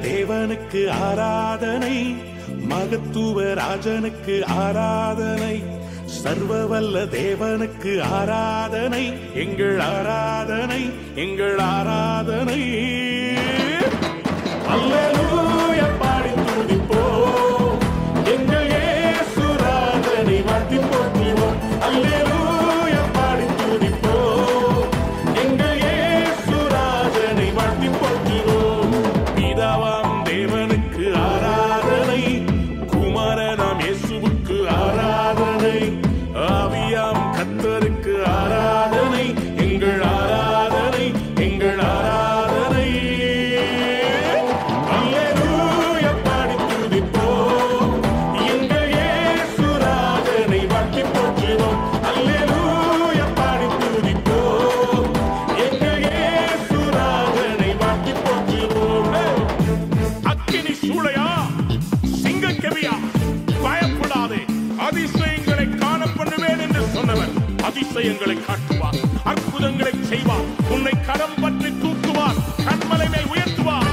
தேவனுக்கு ஆராதனை, மகத்துவ ராஜனுக்கு ஆராதனை, சர்வவல்ல தேவனுக்கு ஆராதனை, எங்கள் ஆராதனை, எங்கள் ஆராதனை. அல்லேலூயா பாடி துதிப்போம், எங்கள் இயேசு ராஜனை வாழ்த்தி போற்றுவோம். அல்லேலூயா பாடி துதிப்போம், எங்கள் இயேசு ராஜனை வாழ்த்தி போற்றுவோம். பிதாவாம் தேவனுக்கு ஆராதனை, குமாரனாம் இயேசுவுக்கு ஆராதனை, ஆவியாம் கர்த்தருக்கு ஆராதனை, எங்கள் ஆராதனை, எங்கள் ஆராதனை. அல்லேலூயா பாடி துதிப்போம், எங்கள் இயேசு ராஜனை வாழ்த்தி போற்றுவோம். அல்லேலூயா பாடி துதிப்போம், எங்கள் இயேசு ராஜனை வாழ்த்தி போற்றுவோம். அக்கினி சூளையா, சிங்கக்கெவியா, பயப்படாதே, அதிசயங்களை காண பண்ணுவேன் என்று சொன்னவர் அதிசயங்களை காட்டுவார், அற்புதங்களை செய்வார், உன்னை கரம் பற்றி தூக்குவார், கண்மலை மேல் உயர்த்துவார்.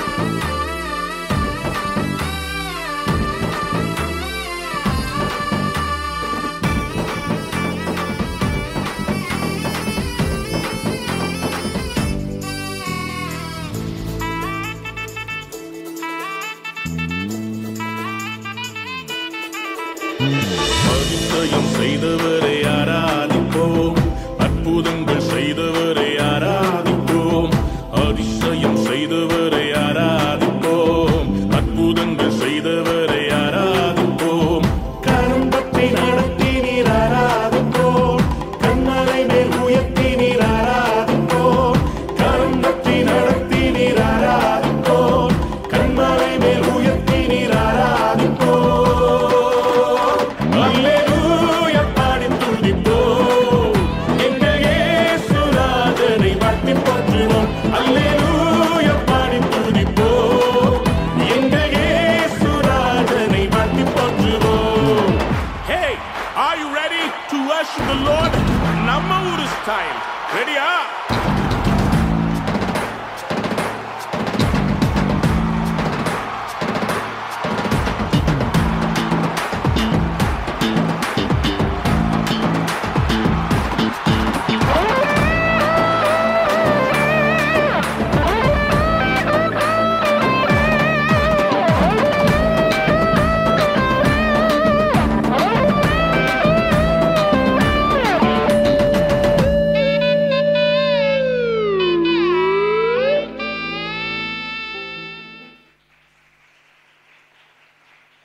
அதிசயம் செய்தவரை ஆராதிப்போம், அற்புதங்கள் செய்தவரை ஆராதிப்போம், அதிசயம்